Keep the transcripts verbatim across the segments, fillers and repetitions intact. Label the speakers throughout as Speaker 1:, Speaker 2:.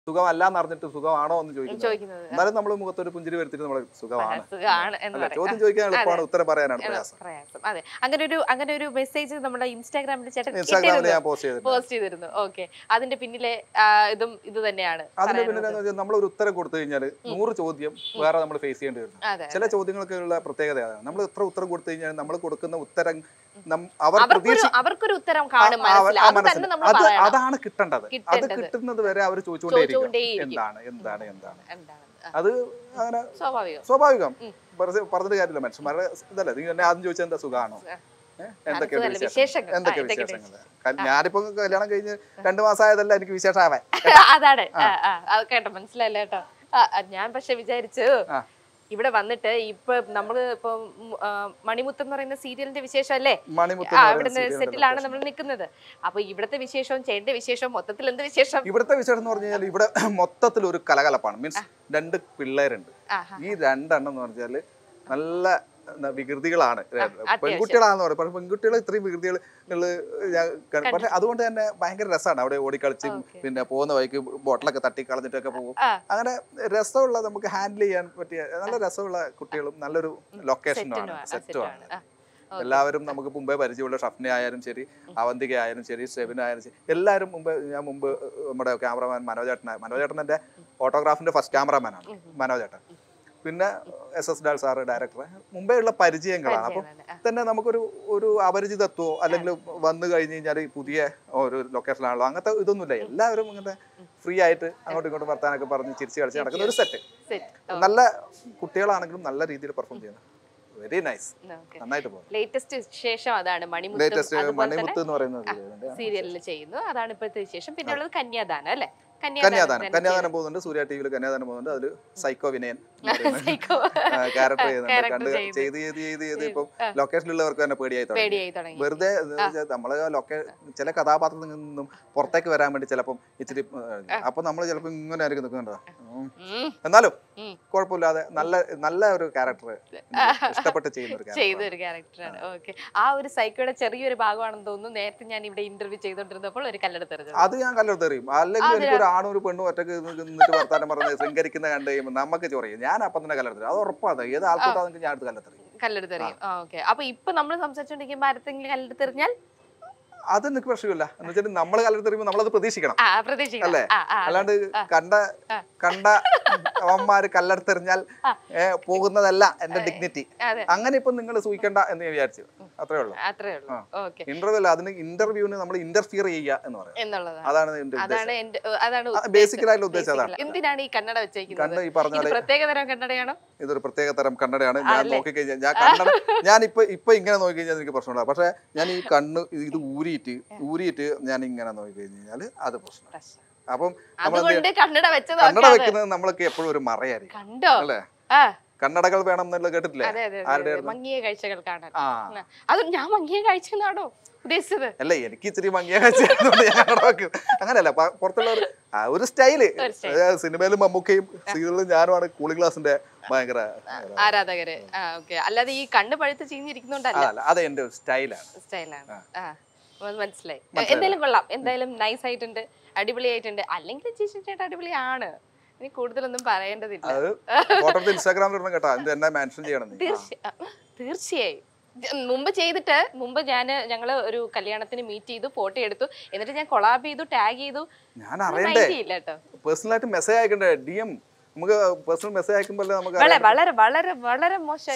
Speaker 1: സുഖമല്ല എന്ന് അറിഞ്ഞിട്ട് സുഖമാണോ എന്ന് ചോദിക്കുന്നത്. എന്നാലും നമ്മൾ മുഖത്തൊരു പുഞ്ചിരി വരുത്തിട്ട് നമ്മൾ സുഖമാണ്. ചോദ്യം ചോദിക്കാൻ എളുപ്പമാണ്, ഉത്തരം പറയാനാണ് പ്രയാസം.
Speaker 2: അതെ, അങ്ങനെ ഒരു അങ്ങനെ ഒരു മെസ്സേജ് നമ്മുടെ ഇൻസ്റ്റാഗ്രാമിൽ ചേട്ടൻ
Speaker 1: ഇൻസ്റ്റാഗ്രാമിൽ ഞാൻ പോസ്റ്റ്
Speaker 2: പോസ്റ്റ് ചെയ്തിരുന്നു. ഓക്കെ, അതിന്റെ പിന്നിലെ ഇതും ഇത് തന്നെയാണ്.
Speaker 1: അതിന്റെ പിന്നിലെ നമ്മൾ ഒരു ഉത്തരം കൊടുത്തു കഴിഞ്ഞാൽ നൂറ് ചോദ്യം വേറെ നമ്മൾ ഫേസ് ചെയ്യേണ്ടി വരും. ചില ചോദ്യങ്ങൾക്കുള്ള പ്രത്യേകത അതാണ്. നമ്മൾ എത്ര ഉത്തരം കൊടുത്തു കഴിഞ്ഞാൽ നമ്മൾ കൊടുക്കുന്ന ഉത്തരം
Speaker 2: അവർക്കൊരു ഉത്തരം കാണും,
Speaker 1: അതാണ് കിട്ടേണ്ടത്. അത് കിട്ടുന്നത് വരെ അവർ ചോദിച്ചുകൊണ്ടേയിരിക്കും എന്താണ് എന്താണ് എന്താണ് അത് അങ്ങനെ സ്വാഭാവികം. പറഞ്ഞിട്ട് കാര്യമില്ല, മനുഷ്യന്മാരുടെ ഇതല്ലേ. നീ എന്നെ ആദ്യം ചോദിച്ചാൽ എന്താ സുഖമാണോ, എന്തൊക്കെയാണ് വിശേഷങ്ങൾ, എന്തൊക്കെ വിശേഷങ്ങൾ. ഞാനിപ്പോ കല്യാണം കഴിഞ്ഞ് രണ്ടു മാസമായതല്ല എനിക്ക് വിശേഷമാവാൻ.
Speaker 2: അതാണ് കേട്ടോ, മനസ്സിലായില്ല കേട്ടോ. ഞാൻ പക്ഷെ വിചാരിച്ചു ഇവിടെ വന്നിട്ട് ഇപ്പൊ നമ്മള് ഇപ്പൊ മണിമുത്തം എന്ന് പറയുന്ന സീരിയലിന്റെ വിശേഷം അല്ലേ, ഇവിടുന്ന് സെറ്റിലാണ് നമ്മൾ നിൽക്കുന്നത്. അപ്പൊ ഇവിടുത്തെ വിശേഷവും ചേട്ടന്റെ വിശേഷവും മൊത്തത്തിൽ എന്ത് വിശേഷം?
Speaker 1: ഇവിടുത്തെ വിശേഷം എന്ന് പറഞ്ഞു കഴിഞ്ഞാൽ ഇവിടെ മൊത്തത്തിൽ ഒരു കലകലപ്പാണ്. മീൻസ് രണ്ട് പിള്ളേരുണ്ട്. ഈ രണ്ടെണ്ണം എന്ന് പറഞ്ഞാല് നല്ല വികൃതികളാണ്, പെൺകുട്ടികളാണെന്ന് പറയും. പക്ഷെ പെൺകുട്ടികൾ ഇത്രയും വികൃതികൾ പക്ഷെ അതുകൊണ്ട് തന്നെ ഭയങ്കര രസമാണ്. അവിടെ ഓടിക്കളിച്ച് പിന്നെ പോകുന്ന വഴിക്ക് ബോട്ടിലൊക്കെ തട്ടി കളഞ്ഞിട്ടൊക്കെ പോകും. അങ്ങനെ രസമുള്ള, നമുക്ക് ഹാൻഡിൽ ചെയ്യാൻ പറ്റിയ നല്ല രസമുള്ള കുട്ടികളും നല്ലൊരു ലൊക്കേഷനുമാണ്, സെറ്റുമാണ്. എല്ലാവരും നമുക്ക് മുമ്പേ പരിചയമുള്ള ഷഫ്ന ആയാലും ശരി, അവന്തിക ആയാലും ശരി, സെബിന ആയാലും ശരി, എല്ലാവരും മുമ്പ് ഞാൻ മുമ്പ് നമ്മുടെ ക്യാമറമാൻ മനോജേട്ടനായ മനോജേട്ടൻ എൻ്റെ ഫോട്ടോഗ്രാഫിന്റെ ഫസ്റ്റ് ക്യാമറമാനാണ് മനോജേട്ടൻ. പിന്നെ എസ് എസ് ഡാൽ സാറ് ഡയറക്ടർ. മുമ്പേ ഉള്ള പരിചയങ്ങളാണ്. അപ്പം തന്നെ നമുക്കൊരു ഒരു അപരിചിതത്വോ അല്ലെങ്കിൽ വന്നു കഴിഞ്ഞ് കഴിഞ്ഞാൽ പുതിയ ഒരു ലൊക്കേഷനാണല്ലോ അങ്ങനത്തെ ഇതൊന്നുമില്ല. എല്ലാവരും ഇങ്ങനെ ഫ്രീ ആയിട്ട് അങ്ങോട്ടും ഇങ്ങോട്ടും വർത്താനൊക്കെ പറഞ്ഞ് ചിരിച്ച് കളിച്ച് നടക്കുന്ന ഒരു സെറ്റ്. നല്ല കുട്ടികളാണെങ്കിലും നല്ല രീതിയിൽ പെർഫോം ചെയ്യുന്നത്. വെരി നൈസ്, നന്നായിട്ട് പോകും.
Speaker 2: ലേറ്റസ്റ്റ് വിശേഷം അതാണ് മണിമുത്ത്
Speaker 1: എന്ന് പറയുന്നത്
Speaker 2: സീരിയലിൽ ചെയ്യുന്നു. അതാണ് ഇപ്പോഴത്തെ വിശേഷം. പിന്നെ ഉള്ളത് കന്യാദാനം അല്ലേ?
Speaker 1: കന്യാദാനം കന്യാദാനം പോകുന്നുണ്ട്. സൂര്യ ടിവിയിൽ കന്യാദാനം പോകുന്നുണ്ട്. അതിൽ സൈക്കോ വിനയൻ ക്യാരക്ടർ ചെയ്യുന്നുണ്ട്. കണ്ട് ചെയ്ത് ചെയ്ത് ചെയ്ത് ചെയ്ത് ഇപ്പം ലൊക്കേഷനിലുള്ളവർക്ക് തന്നെ പേടിയായി തുടങ്ങി. വെറുതെ നമ്മള് ലൊക്കേ ചില കഥാപാത്രത്തിൽ നിന്നും പുറത്തേക്ക് വരാൻ വേണ്ടി ചിലപ്പം ഇച്ചിരി അപ്പൊ നമ്മൾ ചിലപ്പോ ഇങ്ങനെ ആയിരിക്കും നിൽക്കുന്നുണ്ടോ. എന്നാലും കുഴപ്പമില്ലാതെ നല്ല നല്ല ഒരു ക്യാരക്ടർ ഇഷ്ടപ്പെട്ട് ചെയ്യുന്ന
Speaker 2: ഒരു ക്യാരക്ടറാണ്. ഓക്കെ, ആ ഒരു സൈക്കോയുടെ ചെറിയൊരു ഭാഗമാണെന്ന് തോന്നുന്നു. നേരത്തെ ഞാൻ ഇവിടെ ഇന്റർവ്യൂ ചെയ്തോണ്ടിരുന്നപ്പോൾ ഒരു കല്ലെടുത്തെറിഞ്ഞു.
Speaker 1: അത് ഞാൻ കല്ലെടുത്തെറിയും. അല്ലെങ്കിൽ എനിക്കൊരു ആണും ഒരു പെണ്ണും ഒറ്റക്ക് നിന്നിട്ട് വർത്താനം പറഞ്ഞ് ശൃംഗരിക്കുന്ന കണ്ടു കഴിയുമ്പോൾ നമുക്ക് ചൊറിയും. ഞാൻ അപ്പം തന്നെ കല്ലെടുത്തെറിയും. അത് ഉറപ്പാണ്. ഏത് ആൾക്കൂട്ടാണെങ്കിൽ ഞാൻ അടുത്ത് കല്ലെടുത്തെറിയും.
Speaker 2: കല്ലെടുത്തെറിയും. ഓക്കെ, അപ്പൊ ഇപ്പൊ നമ്മൾ സംസാരിച്ചോണ്ടിരിക്കുമ്പോ ആരെങ്കിലും കല്ലെടുത്തെറിഞ്ഞാൽ
Speaker 1: അത് എനിക്ക് പ്രശ്നമില്ല. എന്ന് വെച്ചാൽ നമ്മൾ കല്ലെടുത്തെറിയുമ്പോൾ നമ്മളത് പ്രതീക്ഷിക്കണം അല്ലേ? അല്ലാണ്ട് കണ്ട കണ്ട അവന്മാര് കല്ലെടുത്തെറിഞ്ഞാൽ പോകുന്നതല്ല എന്റെ ഡിഗ്നിറ്റി. അങ്ങനെ ഇപ്പൊ നിങ്ങൾ സൂഹിക്കണ്ട എന്ന് ഞാൻ വിചാരിച്ചു. അത്രേ ഉള്ളൂ. ഇന്റർവ്യൂ അല്ല, അതിന് ഇന്റർവ്യൂവിന് നമ്മൾ ഇന്റർഫിയർ ചെയ്യുക എന്ന് പറയാം. അതാണ് ബേസിക്കലായിട്ടുള്ള ഉദ്ദേശം. അതാണ്
Speaker 2: എന്തിനാണ് ഈ കന്നഡ വെച്ചേക്കുന്നത്?
Speaker 1: ഈ പറഞ്ഞ
Speaker 2: പ്രത്യേകതരം കന്നഡയാണോ?
Speaker 1: ഇതൊരു പ്രത്യേക തരം കന്നഡയാണ്. ഞാൻ നോക്കിക്കഴിഞ്ഞാൽ ഞാൻ കന്നഡ ഞാൻ ഇപ്പൊ ഇപ്പൊ ഇങ്ങനെ നോക്കിക്കഴിഞ്ഞാൽ എനിക്ക് പ്രശ്നമുണ്ടാകും. പക്ഷെ ഞാൻ ഈ കണ്ണ് ഇത് ഊരിയിട്ട് ഊരിയിട്ട് ഞാൻ ഇങ്ങനെ നോക്കി കഴിഞ്ഞാൽ അത് പ്രശ്നം. അപ്പം
Speaker 2: കന്നഡ
Speaker 1: വെക്കുന്നത് നമ്മളൊക്കെ എപ്പോഴും ഒരു മറയായിരിക്കും അല്ലേ? കന്നഡകൾ വേണം എന്നുള്ളത് കേട്ടിട്ടില്ലേ?
Speaker 2: മങ്ങിയ കാഴ്ചകൾ കാണാൻ. അത് ഞാൻ മങ്ങിയ കാഴ്ച എന്നാണോ ഉദ്ദേശിച്ചത്?
Speaker 1: അല്ല, എനിക്ക് ഇച്ചിരി മങ്ങിയ കാഴ്ച അങ്ങനെയല്ല. പുറത്തുള്ള ഒരു സ്റ്റൈല്. സിനിമയിലും മമ്മൂക്കയും സീരിയലിലും ഞാനുമാണ് കൂളിംഗ് ഗ്ലാസിന്റെ ഭയങ്കര
Speaker 2: ആരാധകര്. അല്ലാതെ ഈ കണ്ണ് പഴുത്ത് ചീഞ്ഞിരിക്കുന്നുണ്ടല്ല,
Speaker 1: അത് എന്റെ ഒരു സ്റ്റൈലാണ്.
Speaker 2: സ്റ്റൈലാണ് മനസ്സിലായി. എന്തായാലും കൊള്ളാം, എന്തായാലും നൈസ് ആയിട്ടുണ്ട്, അടിപൊളിയായിട്ടുണ്ട്. അല്ലെങ്കിൽ ചേച്ചി ചേട്ടാ അടിപൊളിയാണ്. ഇനി കൂടുതലൊന്നും പറയേണ്ടതില്ല. തീർച്ചയായും. മുമ്പ് ചെയ്തിട്ട് മുമ്പ് ഞാൻ ഞങ്ങള് ഒരു കല്യാണത്തിന് മീറ്റ് ചെയ്തു, ഫോട്ടോ എടുത്തു, എന്നിട്ട് ഞാൻ കൊളാബ് ചെയ്തു, ടാഗ് ചെയ്തു.
Speaker 1: ഞാൻ അറിയണ്ടേ പേഴ്സണലായിട്ട് മെസ്സേജ് അയക്കണ്ടേ? ഡി എം നമുക്ക് പേഴ്സണൽ മെസ്സേജ് അയക്കുമ്പോൾ നമുക്ക്
Speaker 2: വളരെ വളരെ വളരെ മോശമായി.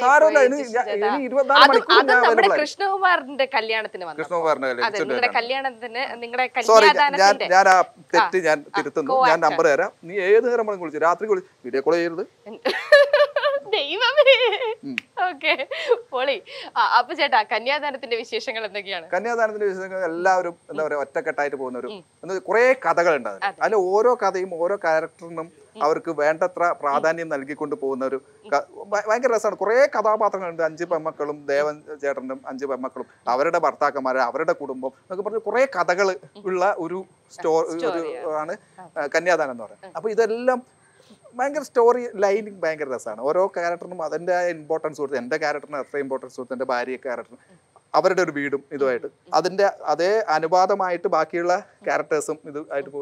Speaker 2: കൃഷ്ണകുമാറിന്റെ കല്യാണത്തിന് നിങ്ങളുടെ കല്യാണത്തിന് നിങ്ങളുടെ കല്യാണത്തിന്
Speaker 1: ഞാൻ ആ തെറ്റ് ഞാൻ തിരുത്തുന്നു. ഞാൻ നമ്പർ തരാം. നീ ഏത് നേരം വിളിച്ചു, രാത്രി വീഡിയോ കോൾ ചെയ്യരുത്.
Speaker 2: ദൈവമേ. ഓക്കെ, പൊളി. അപ്പൊ ചേട്ടാ, കന്യാദാനത്തിന്റെ വിശേഷങ്ങൾ എന്തൊക്കെയാണ്?
Speaker 1: കന്യാദാനത്തിന്റെ വിശേഷങ്ങൾ എല്ലാവരും എന്താ പറയാ ഒറ്റക്കെട്ടായിട്ട് പോകുന്ന ഒരു കുറെ കഥകൾ ഉണ്ടാകും. അതിൽ ഓരോ കഥയും ഓരോ ക്യാരക്ടറിനും അവർക്ക് വേണ്ടത്ര പ്രാധാന്യം നൽകിക്കൊണ്ട് പോകുന്ന ഒരു ഭയങ്കര രസമാണ്. കുറെ കഥാപാത്രങ്ങളുണ്ട്. അഞ്ച് പെമ്മക്കളും ദേവൻ ചേട്ടനും അഞ്ച് പെമ്മക്കളും അവരുടെ ഭർത്താക്കന്മാര് അവരുടെ കുടുംബം എന്നൊക്കെ പറഞ്ഞ് കുറെ കഥകൾ ഉള്ള ഒരു സ്റ്റോറി ആണ് കന്യാദാനം എന്ന് പറയുന്നത്. അപ്പൊ ഇതെല്ലാം ഭയങ്കര സ്റ്റോറി ലൈനിങ് ഭയങ്കര രസമാണ്. ഓരോ ക്യാരക്ടറിനും അതിൻ്റെ ഇമ്പോർട്ടൻസ് കൊടുത്ത് എൻ്റെ ക്യാരക്ടറിന് അത്ര ഇമ്പോർട്ടൻസ് കൊടുത്ത് എൻ്റെ ഭാര്യ ക്യാരക്ടറിന് അവരുടെ ഒരു വീടും ഇതുമായിട്ട് അതിൻ്റെ അതേ അനുപാതമായിട്ട് ബാക്കിയുള്ള ക്യാരക്ടേഴ്സും ഇതുമായിട്ട് പോയിട്ട്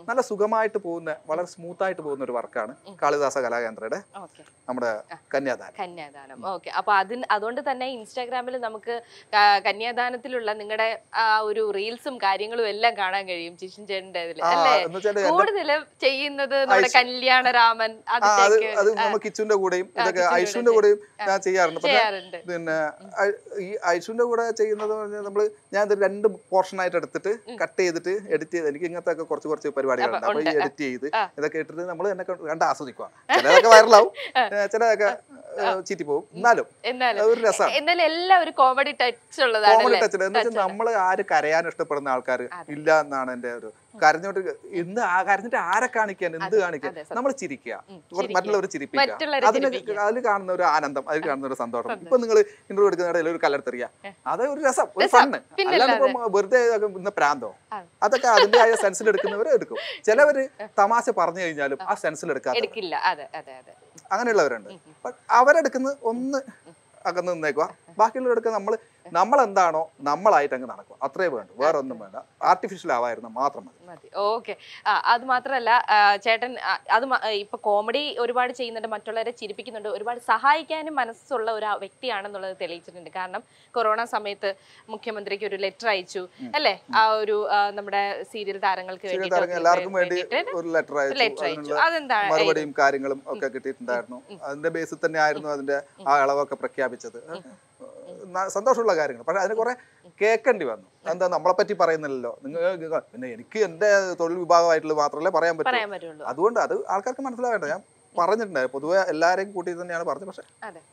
Speaker 1: നല്ല സുഖമായിട്ട് പോകുന്ന വളരെ സ്മൂത്ത് ആയിട്ട് പോകുന്ന ഒരു വർക്കാണ് കാളിദാസ കലാകേന്ദ്രയുടെ നമ്മുടെ കന്യാദാനം.
Speaker 2: കന്യാദാനം ഓക്കെ. അപ്പൊ അതിന് അതുകൊണ്ട് തന്നെ ഇൻസ്റ്റാഗ്രാമിൽ നമുക്ക് കന്യാദാനത്തിലുള്ള നിങ്ങളുടെ ആ ഒരു റീൽസും കാര്യങ്ങളും എല്ലാം കാണാൻ കഴിയും ജിഷിൻ ചേട്ടന്റെ ഇതിൽ അല്ലേ? കൂടുതലും ചെയ്യുന്നത് നമ്മുടെ കല്യാണരാമൻ
Speaker 1: കിച്ചുവിന്റെ കൂടെയും ഇതൊക്കെ ഐഷുവിന്റെ കൂടെയും ഞാൻ ചെയ്യാറുണ്ട്. പിന്നെ ഈ ഐഷുവിന്റെ കൂടെ ചെയ്യുന്നത് നമ്മള് ഞാൻ രണ്ട് പോർഷൻ ആയിട്ട് എടുത്തിട്ട് കട്ട് ചെയ്തിട്ട് എഡിറ്റ് ചെയ്ത് എനിക്ക് ഇങ്ങനത്തെ ഒക്കെ കുറച്ച് കുറച്ച് പരിപാടികളുണ്ട്. അപ്പൊ ഈ എഡിറ്റ് ചെയ്ത് ഇതൊക്കെ ഇട്ടിട്ട് നമ്മൾ എന്നെ കണ്ട് ആസ്വദിക്കുക. ചിലതൊക്കെ വൈറലാവും, ചിലതൊക്കെ ചീറ്റി പോകും. എന്നാലും ഒരു രസമാണ്.
Speaker 2: കോമഡി ടച്ച് ഉള്ളതാണ്.
Speaker 1: കോമഡി ടച്ച് എന്ന് വെച്ചാൽ നമ്മൾ ആര് കരയാൻ ഇഷ്ടപ്പെടുന്ന ആൾക്കാർ ഇല്ല എന്നാണ് എന്റെ ഒരു കരഞ്ഞോട്ട് എന്ത് കരഞ്ഞിട്ട് ആരെ കാണിക്കാൻ എന്ത് കാണിക്കാൻ നമ്മൾ ചിരിക്കുക, മറ്റുള്ളവർ ചിരിപ്പിക്കുക. അതിന് അതിൽ കാണുന്ന ഒരു ആനന്ദം, അതിൽ കാണുന്ന ഒരു സന്തോഷം. ഇപ്പൊ നിങ്ങൾ ഇന്റർവ്യൂ എടുക്കുന്നിടയിൽ ഒരു കല്ലെടുത്തെറിയ, അത് ഒരു രസം, ഒരു ഫണ്ണ്. അല്ലാണ്ട് ഇപ്പം വെറുതെ ഇന്ന പ്രാന്തോ അതൊക്കെ അതിന്റെതായ സെൻസിൽ എടുക്കുന്നവർ എടുക്കും. ചിലവര് തമാശ പറഞ്ഞു കഴിഞ്ഞാലും ആ സെൻസിൽ എടുക്കാതെ അങ്ങനെയുള്ളവരുണ്ട്. അവരെടുക്കുന്നത് ഒന്ന് അകന്ന് നിന്നേക്കുക, ബാക്കിയുള്ളവരൊക്കെ നമ്മൾ നമ്മളെന്താണോ നമ്മളായിട്ട് അങ്ങ് നടക്കുക, അത്രേ വേണ്ടു, വേറെ ഒന്നും വേണ്ട. ആർട്ടിഫിഷ്യൽ ആവായിരുന്നു മാത്രം മതി.
Speaker 2: ഓക്കെ. അത് മാത്രല്ല ചേട്ടൻ അത് ഇപ്പൊ കോമഡി ഒരുപാട് ചെയ്യുന്നുണ്ട്, മറ്റുള്ളവരെ ചിരിപ്പിക്കുന്നുണ്ട്, ഒരുപാട് സഹായിക്കാനും മനസ്സുള്ള ഒരു വ്യക്തിയാണെന്നുള്ളത് തെളിയിച്ചിട്ടുണ്ട്. കാരണം കൊറോണ സമയത്ത് മുഖ്യമന്ത്രിക്ക് ഒരു ലെറ്റർ അയച്ചു അല്ലെ, ആ ഒരു നമ്മുടെ സീരിയൽ താരങ്ങൾക്ക്
Speaker 1: എല്ലാവർക്കും വേണ്ടി ഒരു ലെറ്റർ അയച്ചു.
Speaker 2: അതെന്താണ്
Speaker 1: മറുപടിയും കാര്യങ്ങളും ഒക്കെ കിട്ടിയിട്ടുണ്ടായിരുന്നു. അതിന്റെ ബേസിൽ തന്നെ ആയിരുന്നു അതിന്റെ ആ അളവൊക്കെ പ്രഖ്യാപിച്ചത്. സന്തോഷമുള്ള കാര്യങ്ങൾ. പക്ഷെ അതിന് കുറെ കേൾക്കേണ്ടി വന്നു. എന്താ നമ്മളെ പറ്റി പറയുന്നില്ലല്ലോ, നിങ്ങൾ പിന്നെ എനിക്ക് എന്റെ തൊഴിൽ വിഭാഗമായിട്ടുള്ള മാത്രമല്ലേ പറയാൻ പറ്റുള്ളൂ. അതുകൊണ്ട് അത് ആൾക്കാർക്ക് മനസ്സിലാവേണ്ട. ഞാൻ പറഞ്ഞിട്ടുണ്ടായി പൊതുവെ എല്ലാരെയും കൂട്ടി തന്നെയാണ് പറഞ്ഞത്. പക്ഷെ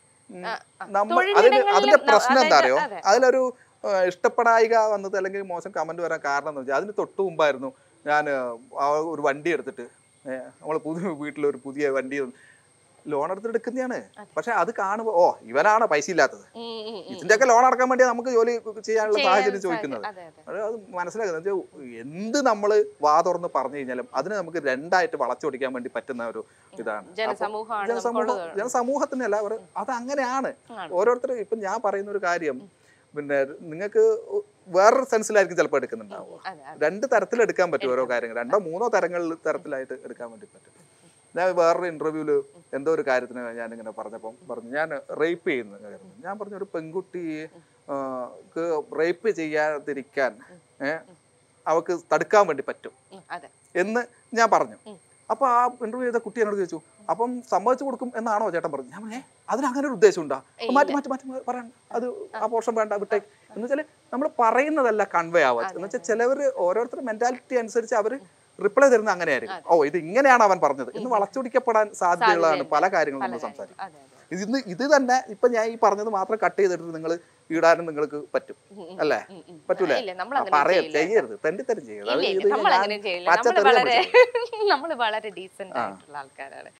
Speaker 1: നമ്മൾ അതിന് അതിന്റെ പ്രശ്നം എന്താ അറിയോ, അതിലൊരു ഇഷ്ടപ്പെടായിക വന്നത് അല്ലെങ്കിൽ മോശം കമന്റ് വരാൻ കാരണം എന്ന് വെച്ചാൽ അതിന് തൊട്ട് മുമ്പായിരുന്നു ഞാൻ ഒരു വണ്ടി എടുത്തിട്ട് നമ്മൾ പുതിയ വീട്ടിലൊരു പുതിയ വണ്ടി ലോൺ എടുത്തിട്ട് എടുക്കുന്നതാണ്. പക്ഷെ അത് കാണുമ്പോ ഓ ഇവനാണ് പൈസ ഇല്ലാത്തത്, ഇതിന്റെ ഒക്കെ ലോൺ അടക്കാൻ വേണ്ടി നമുക്ക് ജോലി ചെയ്യാനുള്ള സാഹചര്യം ചോദിക്കുന്നത്. അത് മനസ്സിലാക്കുന്നത് എന്ത് നമ്മള് വാ തുറന്ന് പറഞ്ഞു കഴിഞ്ഞാലും അതിന് നമുക്ക് രണ്ടായിട്ട് വളച്ചൊടിക്കാൻ വേണ്ടി പറ്റുന്ന ഒരു ഇതാണ് ജനസമൂഹം. ജനസമൂഹത്തിനല്ല അവർ അത് അങ്ങനെയാണ്. ഓരോരുത്തരും ഇപ്പൊ ഞാൻ പറയുന്ന ഒരു കാര്യം പിന്നെ നിങ്ങൾക്ക് വേറൊരു സെൻസിലായിരിക്കും ചിലപ്പോൾ എടുക്കുന്നുണ്ടാവുക. രണ്ട് തരത്തിൽ എടുക്കാൻ പറ്റും ഓരോ കാര്യങ്ങൾ, രണ്ടോ മൂന്നോ തരങ്ങളിൽ തരത്തിലായിട്ട് എടുക്കാൻ വേണ്ടി പറ്റും. ഞാൻ വേറൊരു ഇന്റർവ്യൂല് എന്തോ ഒരു കാര്യത്തിന് ഞാനിങ്ങനെ പറഞ്ഞപ്പം പറഞ്ഞു ഞാൻ റേപ്പ് ചെയ്യുന്ന കാര്യം. ഞാൻ പറഞ്ഞു ഒരു പെൺകുട്ടിയെ റേപ്പ് ചെയ്യാതിരിക്കാൻ ഏഹ് അവക്ക് തടുക്കാൻ വേണ്ടി പറ്റും എന്ന് ഞാൻ പറഞ്ഞു. അപ്പൊ ആ ഇന്റർവ്യൂ ചെയ്ത കുട്ടി എന്നോട് ചോദിച്ചു, അപ്പം സമ്മതിച്ചു കൊടുക്കും എന്നാണോ ചേട്ടൻ പറഞ്ഞു? ഞാൻ പറഞ്ഞേ അതിന് അങ്ങനെ ഒരു ഉദ്ദേശം ഉണ്ടാ, മാറ്റി മാറ്റി മാറ്റി പറയാൻ അത് ആ പോർഷൻ വേണ്ട വിട്ടേക്ക് എന്ന് വെച്ചാൽ നമ്മൾ പറയുന്നതല്ല കൺവേ ആവാ. എന്ന് വെച്ചാൽ ചിലവര് ഓരോരുത്തരുടെ മെന്റാലിറ്റി അനുസരിച്ച് അവര് റിപ്ലൈ തരുന്ന അങ്ങനെയായിരിക്കും. ഓ ഇത് ഇങ്ങനെയാണ് അവൻ പറഞ്ഞത് എന്ന് വളച്ചൊടിക്കപ്പെടാൻ സാധ്യതയുള്ളതാണ് പല കാര്യങ്ങളും നമ്മൾ സംസാരിക്കും. ഇതിന്ന് ഇത് തന്നെ ഇപ്പൊ ഞാൻ ഈ പറഞ്ഞത് മാത്രം കട്ട് ചെയ്തിട്ട് നിങ്ങൾ ഇടാനും നിങ്ങൾക്ക് പറ്റും അല്ലേ? പറ്റൂലേ? പറയാം, ചെയ്യരുത്, തെണ്ടിത്തരം ചെയ്യരുത്.
Speaker 2: നമ്മൾ വളരെ ഡീസന്റ് ആയിട്ടുള്ള ആൾക്കാരാണ്.